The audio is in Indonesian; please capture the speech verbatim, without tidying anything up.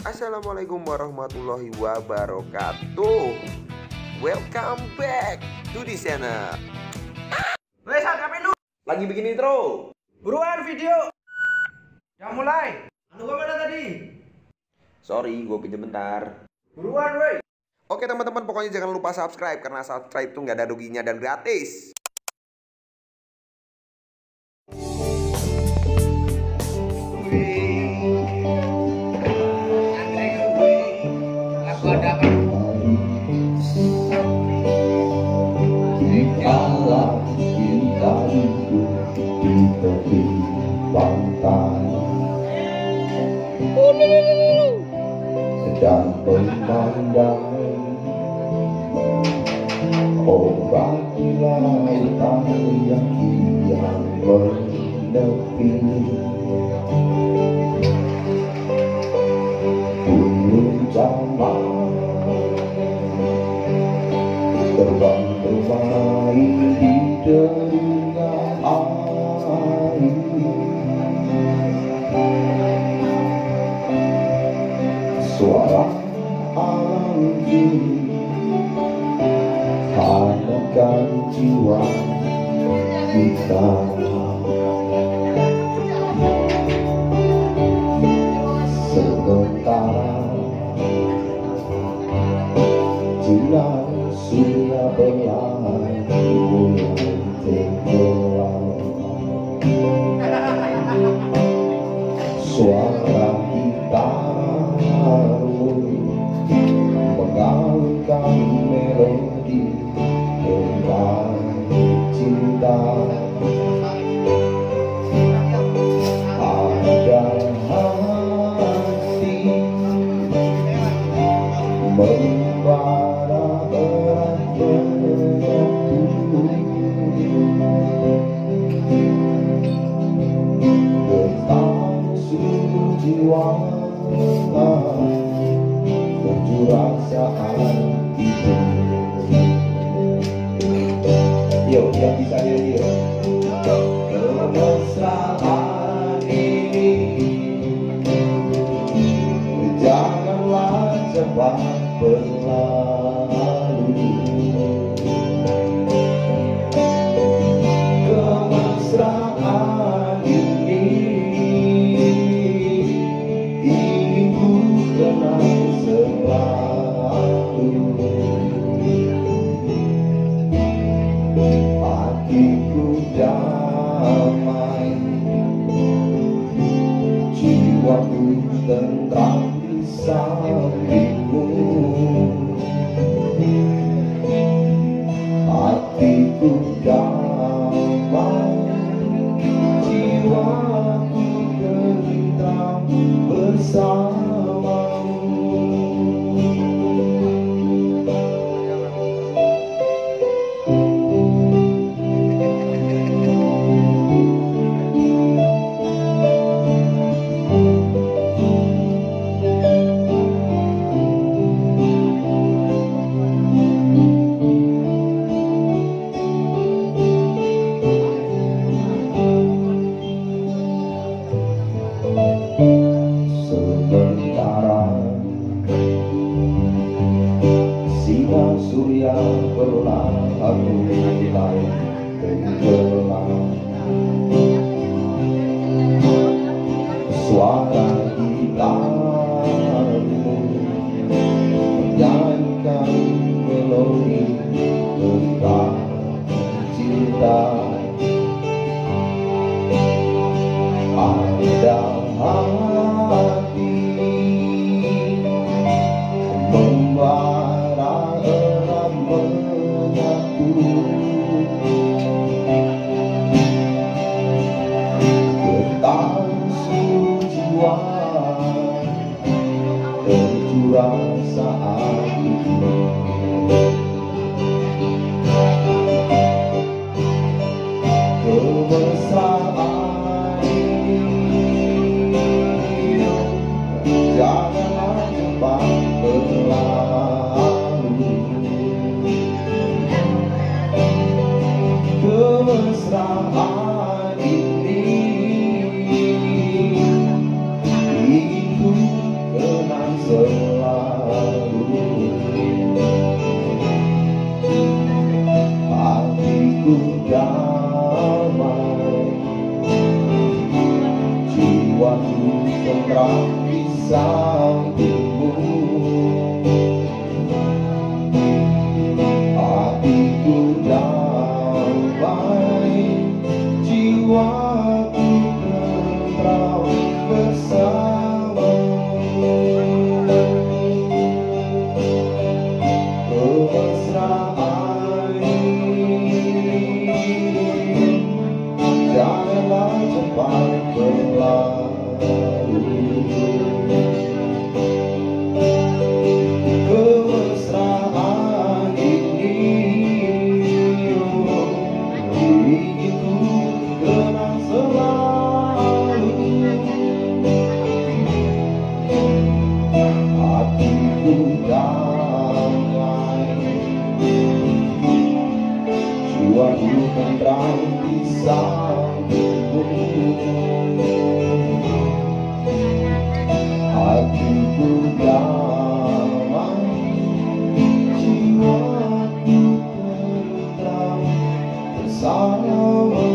Assalamualaikum warahmatullahi wabarakatuh. Welcome back to the channel. Wes, ngapain lu? Lagi bikin intro. Buruan video. Yang mulai. Anu gua mana tadi? Sorry, gue pinjam bentar. Buruan, woi. Oke teman-teman, pokoknya jangan lupa subscribe karena subscribe tuh nggak ada ruginya dan gratis. Dikala cinta itu di tepi pantai, sedang memandang ombak di lautan yang kian menepi. Burung jaman terbang bermain di derunya air, suara angin hangatkan jiwa kita. Sementara jiwa surya berlari mulai tenggelam, suara gitar mengalunkan melodi tentang cinta. Ada hati membara erat tentang seluruh jiwa berjuang saat itu. Yo, yang bisa nyanyi yo. Kemesraan ini janganlah cepat berlalu. Kemesraan ini ingin ku kenang selalu. Hatiku damai, jiwaku tentram di sampingmu. Hatiku damai, jiwaku tentram bersamamu. Sementara sinar surya berlalu mulai tenggelam, suara gitarmu menyanyikan melodi tentang cinta. Ada hati membara erat menyatu, tentang seluruh jiwa tercurah saat itu. Kemesraan ini janganlah cepat berlalu. Kemesraan ini ingin ku kenang jiwaku tentram di sampingmu. Hatiku damai, jiwaku tentram bersamamu. Kemesraan janganlah cepat berlalu. Kemesraan ini oh, inginku kenang selalu. Hatiku damai, jiwaku tentram di sampingmu. Hatiku damai, jiwaku tentram bersamamu.